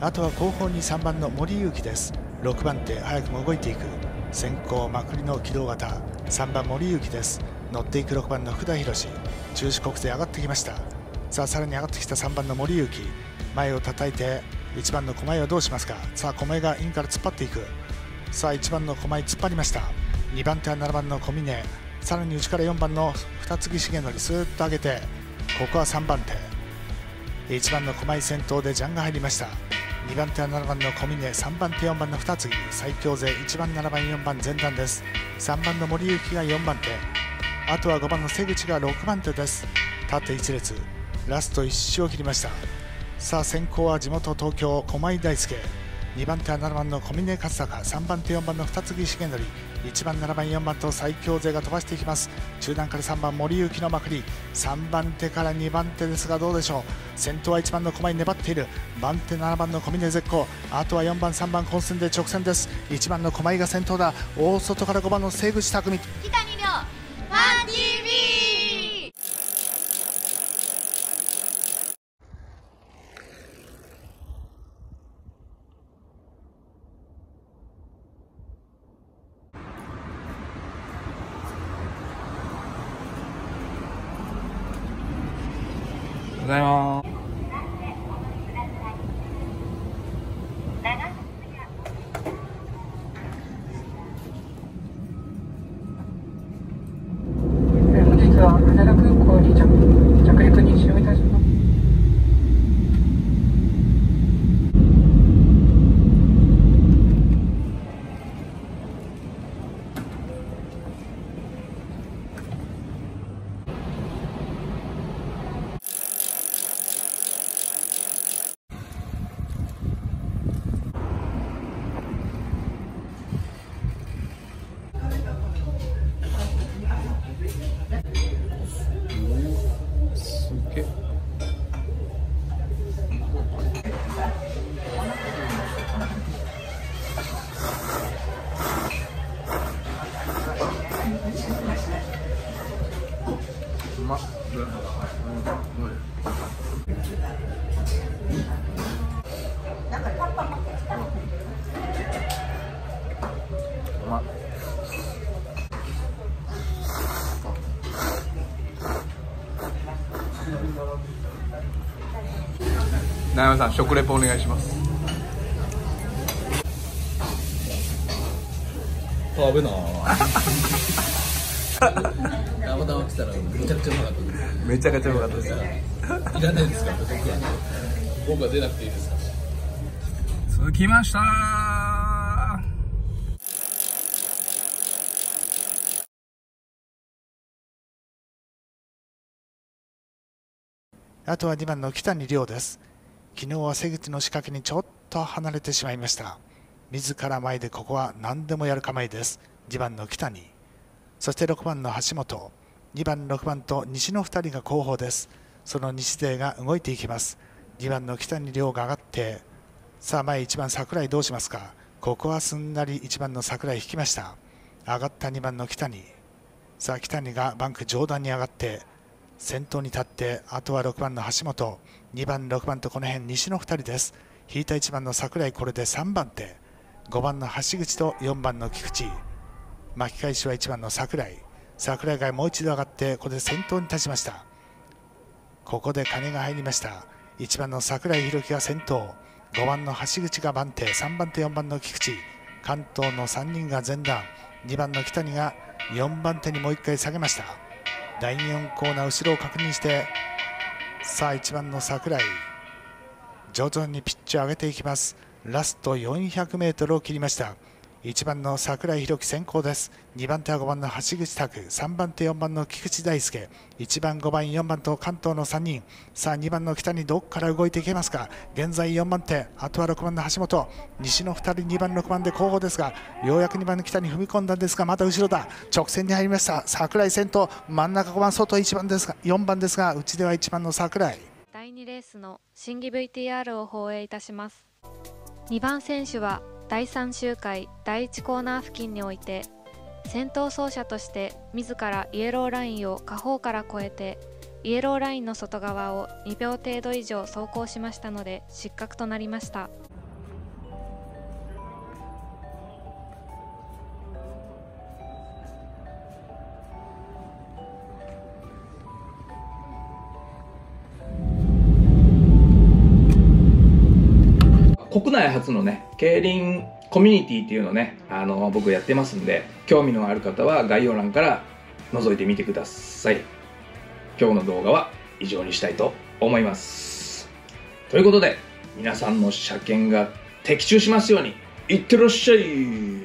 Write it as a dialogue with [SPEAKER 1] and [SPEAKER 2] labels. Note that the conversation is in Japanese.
[SPEAKER 1] あとは後方に3番の森勇輝です。6番手早くも動いていく。先行まくりの機動型3番森勇輝です。乗っていく6番の福田博士、中止国勢上がってきました。さあさらに上がってきた3番の森勇輝、前を叩いて1番の駒井はどうしますか。さあ駒井がインから突っ張っていく。さあ1番の駒井突っ張りました。2番手は7番の小峰、さらに内から4番の二木重則スーッと上げて、ここは3番手1番の駒井先頭でジャンが入りました。2番手は7番の小峰、3番手4番の二木、最強勢1番7番4番前段です。3番の森勇輝が4番手、あとは5番の瀬口が6番手です。縦1列ラスト1周を切りました。さあ先行は地元東京駒井大輔、2番手は7番の小峰勝孝、3番手4番の二木重則、1番7番4番と最強勢が飛ばしていきます。中段から3番森勇輝のまくり、3番手から2番手ですがどうでしょう。先頭は1番の駒井粘っている。番手7番の小峰絶好、あとは4番3番混戦で直線です。1番の駒井が先頭だ。大外から5番の瀬口匠、
[SPEAKER 2] 北2両ファン TV。
[SPEAKER 3] ございます。
[SPEAKER 4] 本日は羽田空港に着陸に使用いたします。
[SPEAKER 3] すげえ。うまっ。うまっ。長山さん、食レポお願いします。
[SPEAKER 5] 食べなたまたま来たらめちゃくちゃうまかったです。
[SPEAKER 3] めちゃくちゃうまかったです。
[SPEAKER 5] いらないですか、僕は出なくていいですか。
[SPEAKER 3] 続きましたー。
[SPEAKER 1] あとは2番の木谷亮です。昨日は瀬口の仕掛けにちょっと離れてしまいました。自ら前でここは何でもやる構えです。2番の木谷、そして6番の橋本、2番6番と西の2人が後方です。その西勢が動いていきます。2番の木谷亮が上がって、さあ前1番櫻井どうしますか。ここはすんなり1番の櫻井引きました。上がった2番の木谷、さあ木谷がバンク上段に上がって先頭に立って、あとは6番の橋本、2番6番とこの辺西の2人です。引いた1番の櫻井、これで3番手、5番の橋口と4番の菊池、巻き返しは1番の櫻井。櫻井がもう一度上がってこれで先頭に立ちました。ここで金が入りました。1番の櫻井宏樹が先頭、5番の橋口が番手、3番手4番の菊池、関東の3人が前段、2番の木谷が4番手にもう1回下げました。第4コーナー後ろを確認して、さあ1番の櫻井徐々にピッチを上げていきます。ラスト 400m を切りました。1番の櫻井宏樹先行です。2番手は5番の橋口拓、3番手4番の菊池大輔、1番5番4番と関東の3人。さあ2番の北にどこから動いていけますか。現在4番手、あとは6番の橋本、西の2人2番6番で後方ですが、ようやく2番の北に踏み込んだんですがまた後ろだ。直線に入りました。櫻井先頭、真ん中5番外1番ですが4番ですが、内では1番の櫻井。
[SPEAKER 6] 第2レースの審議 VTR を放映いたします。2番選手は第3周回第1コーナー付近において先頭走者として自らイエローラインを下方から越えてイエローラインの外側を2秒程度以上走行しましたので失格となりました。
[SPEAKER 7] 内初のね競輪コミュニティっていうのをね僕やってますんで、興味のある方は概要欄から覗いてみてください。今日の動画は以上にしたいと思います。ということで皆さんの車検が的中しますように。いってらっしゃい。